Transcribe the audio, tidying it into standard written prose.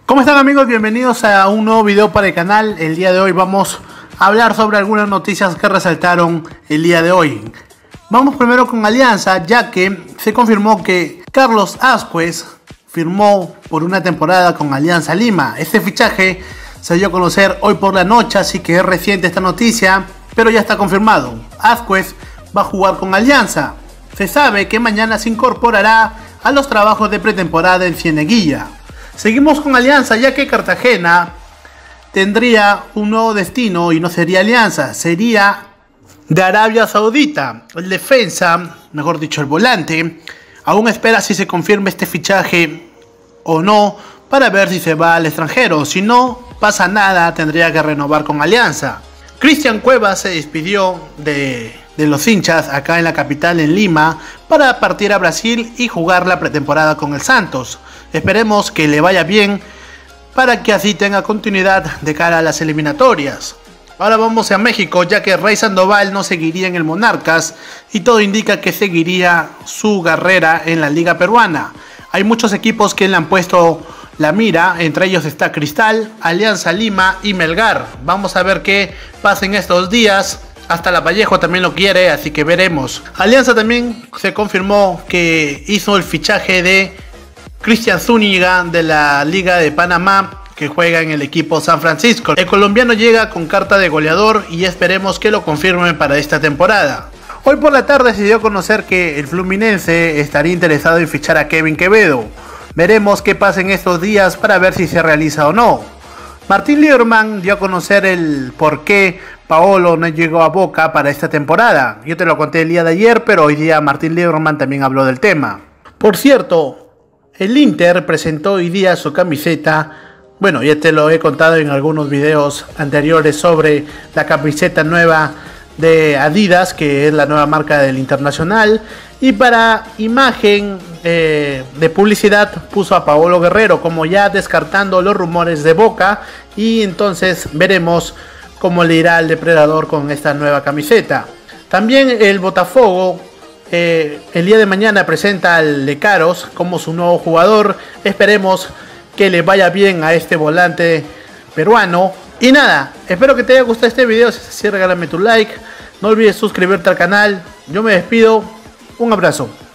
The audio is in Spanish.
¿Cómo están, amigos? Bienvenidos a un nuevo video para el canal. El día de hoy vamos a hablar sobre algunas noticias que resaltaron el día de hoy. Vamos primero con Alianza, ya que se confirmó que Carlos Ascuez firmó por una temporada con Alianza Lima. Este fichaje se dio a conocer hoy por la noche, así que es reciente esta noticia, pero ya está confirmado. Ascuez va a jugar con Alianza. Se sabe que mañana se incorporará a los trabajos de pretemporada en Cieneguilla. Seguimos con Alianza, ya que Cartagena tendría un nuevo destino y no sería Alianza, sería de Arabia Saudita. El defensa, mejor dicho el volante, aún espera si se confirma este fichaje o no para ver si se va al extranjero. Si no pasa nada, tendría que renovar con Alianza. Cristian Cuevas se despidió de los hinchas acá en la capital, en Lima, para partir a Brasil y jugar la pretemporada con el Santos. Esperemos que le vaya bien para que así tenga continuidad de cara a las eliminatorias. Ahora vamos a México, ya que Rey Sandoval no seguiría en el Monarcas y todo indica que seguiría su carrera en la liga peruana. Hay muchos equipos que le han puesto la mira, entre ellos está Cristal, Alianza Lima y Melgar. Vamos a ver qué pasa en estos días. Hasta la Vallejo también lo quiere, así que veremos. Alianza también se confirmó que hizo el fichaje de Cristian Zúñiga de la Liga de Panamá, que juega en el equipo San Francisco. El colombiano llega con carta de goleador y esperemos que lo confirmen para esta temporada. Hoy por la tarde se dio a conocer que el Fluminense estaría interesado en fichar a Kevin Quevedo. Veremos qué pasa en estos días para ver si se realiza o no. Martín Lieberman dio a conocer el por qué Paolo no llegó a Boca para esta temporada. Yo te lo conté el día de ayer, pero hoy día Martín Lieberman también habló del tema. Por cierto, el Inter presentó hoy día su camiseta. Bueno, ya te lo he contado en algunos videos anteriores sobre la camiseta nueva de Adidas, que es la nueva marca del Internacional. Y para imagen de publicidad puso a Paolo Guerrero, como ya descartando los rumores de Boca. Y entonces veremos cómo le irá al Depredador con esta nueva camiseta. También el Botafogo el día de mañana presenta al Lecaros como su nuevo jugador. Esperemos que le vaya bien a este volante peruano. Y nada, espero que te haya gustado este video. Si es así, regálame tu like. No olvides suscribirte al canal. Yo me despido. Un abrazo.